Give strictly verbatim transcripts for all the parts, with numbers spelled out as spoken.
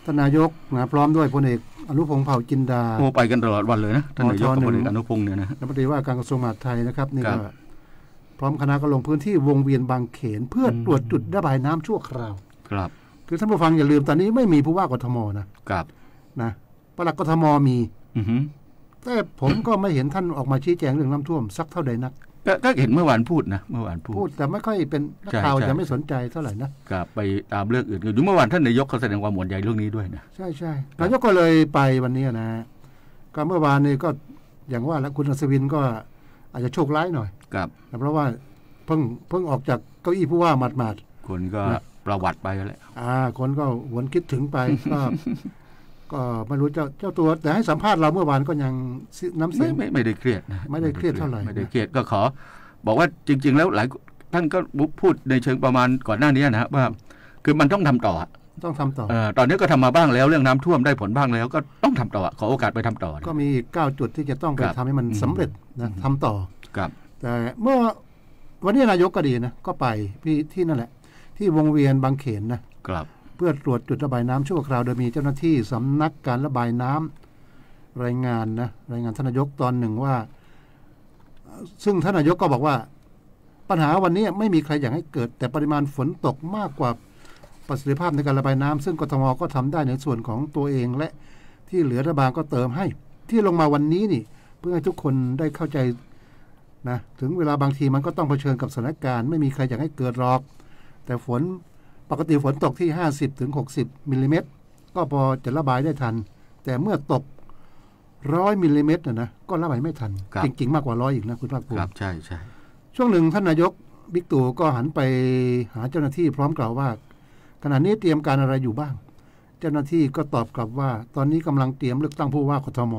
ท่านนายกนะพร้อมด้วยพลเอกอนุพงษ์เผ่าจินดาโอ้ไปกันตลอดวันเลยนะท่านนายกกับพลเอกอนุพงษ์เนี่ยนะรัฐมนตรีว่าการกระทรวงมหาดไทยนะครับนี่ก็พร้อมคณะก็ลงพื้นที่วงเวียนบางเขนเพื่อตรวจจุดระบายน้ำชั่วคราวครับคือท่านผู้ฟังอย่าลืมตอนนี้ไม่มีผู้ว่ากทมนะครับนะปลัดกทมมีแต่ผมก็ไม่เห็นท่านออกมาชี้แจงเรื่องน้ำท่วมสักเท่าใดนักก็เห็นเมื่อวานพูดนะเมื่อวานพูดพูดแต่ไม่ค่อยเป็นนักข่าวจะไม่สนใจเท่าไหร่นะกับไปตามเรื่องอื่นอยู่เมื่อวานท่านนายกเขาแสดงความห่วงใยเรื่องนี้ด้วยนะใช่ใช่นายกก็เลยไปวันนี้นะก็เมื่อวานนี้ก็อย่างว่าแล้วคุณอัศวินก็อาจจะโชคร้ายหน่อยครับเพราะว่าเพิ่งเพิ่งออกจากเก้าอี้ผู้ว่าหมาดๆคนก็ประวัติไปแล้วอ่าคนก็หวนคิดถึงไปก็ก็ไม่รู้เจ้าเจ้าตัวแต่ให้สัมภาษณ์เราเมื่อวานก็ยังน้ำเสียงไม่ไม่ได้เครียดนะไม่ได้เครียดเท่าไหร่ไม่ได้เครียดก็ขอบอกว่าจริงๆแล้วหลายท่านก็พูดในเชิงประมาณก่อนหน้านี้นะว่าคือมันต้องทำต่อต้องทำต่อตอนนี้ก็ทำมาบ้างแล้วเรื่องน้ำท่วมได้ผลบ้างแล้วก็ต้องทำต่อขอโอกาสไปทำต่อก็มีเก้าจุดที่จะต้องไปทำให้มันสำเร็จนะทำต่อแต่เมื่อวันนี้นายกก็ดีนะก็ไปพี่ที่นั่นแหละที่วงเวียนบางเขนนะครับเพื่อตรวจจุดระบายน้ำชั่วคราวโดยมีเจ้าหน้าที่สำนักการระบายน้ำรายงานนะรายงานท่านนายกตอนหนึ่งว่าซึ่งท่านนายกก็บอกว่าปัญหาวันนี้ไม่มีใครอยากให้เกิดแต่ปริมาณฝนตกมากกว่าประสิทธิภาพในการระบายน้ำซึ่งกทมก็ทำได้ในส่วนของตัวเองและที่เหลือรัฐบาลก็เติมให้ที่ลงมาวันนี้นี่เพื่อให้ทุกคนได้เข้าใจนะถึงเวลาบางทีมันก็ต้องเผชิญกับสถานการณ์ไม่มีใครอยากให้เกิดหรอกแต่ฝนปกติฝนตกที่ ห้าสิบถึงหกสิบ มิลลิเมตรก็พอจะระบายได้ทันแต่เมื่อตกร้อยมิลลิเมตรนะนะก็ระบายไม่ทันจริงๆมากกว่าร้อยอีกนะคุณภาคภูมิครับใช่ใช่ช่วงหนึ่งท่านนายกบิ๊กตู่ก็หันไปหาเจ้าหน้าที่พร้อมกล่าวว่าขณะนี้เตรียมการอะไรอยู่บ้างเจ้าหน้าที่ก็ตอบกลับว่าตอนนี้กำลังเตรียมเลือกตั้งผู้ว่ากทม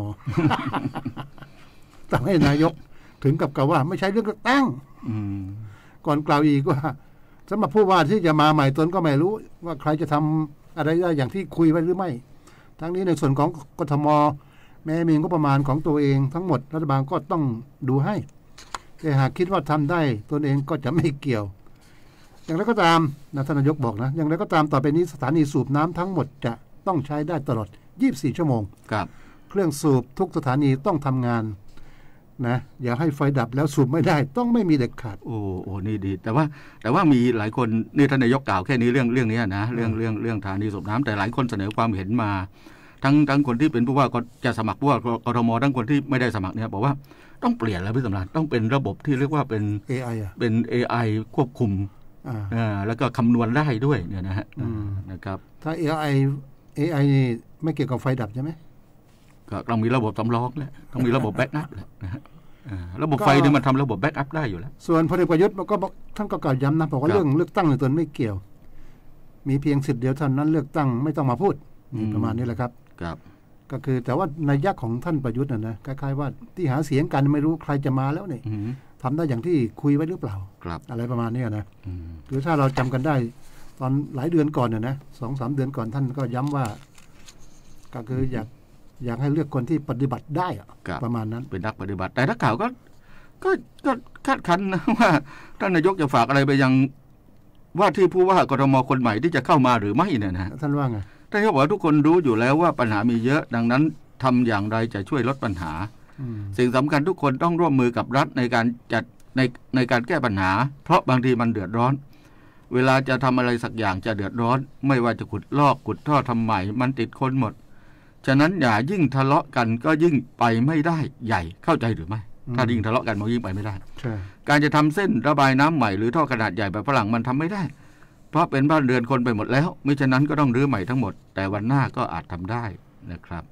ทำให้นายกถึงกับกล่าวว่าไม่ใช่เรื่องเลือกตั้งก่อนกล่าวอีกว่าสำหรับผู้ว่าที่จะมาใหม่ตนก็ไม่รู้ว่าใครจะทำอะไรได้อย่างที่คุยไว้หรือไม่ทั้งนี้ในส่วนของกทมแม้มีงบประมาณของตัวเองทั้งหมดรัฐบาลก็ต้องดูให้แต่หากคิดว่าทำได้ตนเองก็จะไม่เกี่ยวอย่างไรก็ตามนะท่านนายกบอกนะอย่างไรก็ตามต่อไปนี้สถานีสูบน้ำทั้งหมดจะต้องใช้ได้ตลอดยี่สิบสี่ชั่วโมงครับเครื่องสูบทุกสถานีต้องทำงานนะอย่าให้ไฟดับแล้วสูบไม่ได้ต้องไม่มีเด็ดขาดโอ้โอ้นี่ดีแต่ว่าแต่ว่ามีหลายคนนี่ท่านนายกกล่าวแค่นี้เรื่องเรื่องนี้นะเรื่องเรื่องเรื่องสถานีสูบน้ำแต่หลายคนเสนอความเห็นมาทั้งทั้งคนที่เป็นผู้ว่าก็จะสมัครผู้ว่ากทมทั้งคนที่ไม่ได้สมัครเนี่ยบอกว่าต้องเปลี่ยนแล้วพี่สำราญต้องเป็นระบบที่เรียกว่าเป็นเอ ไอ อ่ะเป็น เอ ไอ ควบคุมอ่าแล้วก็คำนวณได้ด้วยเนี่ยนะฮะนะครับถ้า เอ ไอ เอ ไอ นี่ไม่เกี่ยวกับไฟดับใช่ไหมก็ต้องมีระบบสำรองแหละต้องมีระบบแบ็กอัพแหละนะฮะระบบไฟนี่มันทำระบบแบ็กอัพได้อยู่แล้วส่วนพลเอกประยุทธ์ก็บอกท่านก็กล่าวย้ำนะบอกว่าเรื่องเลือกตั้งในตนไม่เกี่ยวมีเพียงสิทธิ์เดียวเท่านั้นเลือกตั้งไม่ต้องมาพูดนี่ประมาณนี้แหละครับครับก็คือแต่ว่าในยักษ์ของท่านประยุทธ์น่ะนะคล้ายๆว่าที่หาเสียงกันไม่รู้ใครจะมาแล้วนี่ทำได้อย่างที่คุยไว้หรือเปล่าอะไรประมาณนี้นะคือถ้าเราจำกันได้ตอนหลายเดือนก่อนน่ะนะสองสามเดือนก่อนท่านก็ย้ำว่าก็คืออยากอยากให้เลือกคนที่ปฏิบัติได้ประมาณนั้นเป็นนักปฏิบัติแต่นักข่าวก็ก็ก็คาดคั้นนะว่าท่านนายกจะฝากอะไรไปยังว่าที่ผู้ว่ากทมคนใหม่ที่จะเข้ามาหรือไม่เนี่ยนะท่านว่าไงท่านก็บอกว่าทุกคนรู้อยู่แล้วว่าปัญหามีเยอะดังนั้นทำอย่างไรจะช่วยลดปัญหาสิ่งสำคัญทุกคนต้องร่วมมือกับรัฐในการจัดในในการแก้ปัญหาเพราะบางทีมันเดือดร้อนเวลาจะทำอะไรสักอย่างจะเดือดร้อนไม่ว่าจะขุดลอกขุดท่อทำใหม่มันติดคนหมดฉะนั้นอย่ายิ่งทะเลาะกันก็ยิ่งไปไม่ได้ใหญ่เข้าใจหรือไม่ถ้ายิ่งทะเลาะกันมันยิ่งไปไม่ได้การจะทำเส้นระบายน้ำใหม่หรือท่อขนาดใหญ่แบบฝรั่งมันทำไม่ได้เพราะเป็นบ้านเรือนคนไปหมดแล้วมิฉะนั้นก็ต้องรื้อใหม่ทั้งหมดแต่วันหน้าก็อาจทำได้นะครับ